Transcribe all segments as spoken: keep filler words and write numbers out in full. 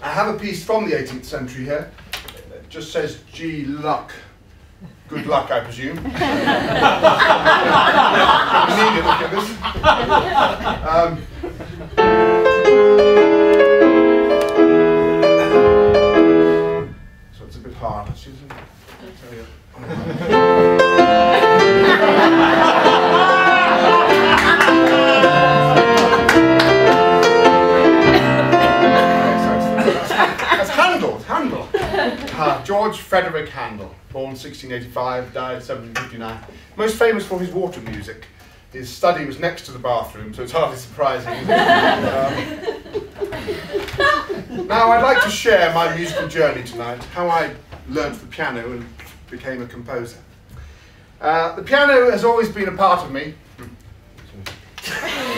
I have a piece from the eighteenth century here. It just says G luck. Good luck, I presume. You need it, look at this. Um, so it's a bit hard. Let's use it. Handel. Uh, George Frederick Handel, born sixteen eighty-five, died seventeen fifty-nine. Most famous for his water music. His study was next to the bathroom, so it's hardly surprising. um, now, I'd like to share my musical journey tonight, how I learnt the piano and became a composer. Uh, the piano has always been a part of me. Uh,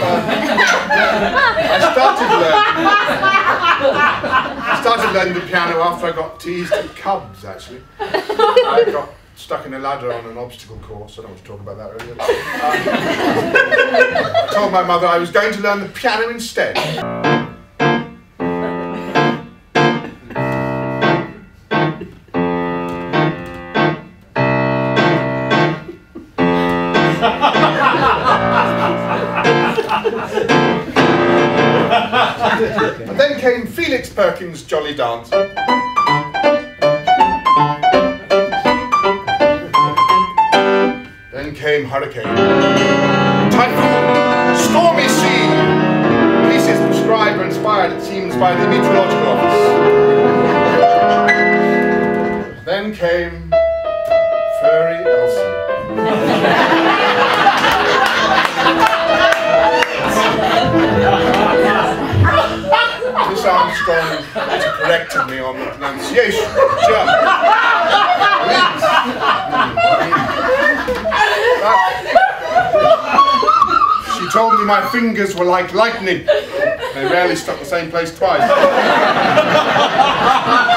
I started learning. I started learning the piano after I got teased at Cubs, actually. I got stuck in a ladder on an obstacle course. I don't want to talk about that really. Uh, I told my mother I was going to learn the piano instead. And then came Felix Perkins' Jolly Dancer. Then came Hurricane, Typhoon, Stormy Sea. Pieces prescribed or inspired, it seems, by the Meteorological Office. Then came Furry Elsie. Miss Armstrong later corrected me on the pronunciation of German. She told me my fingers were like lightning. They rarely struck the same place twice.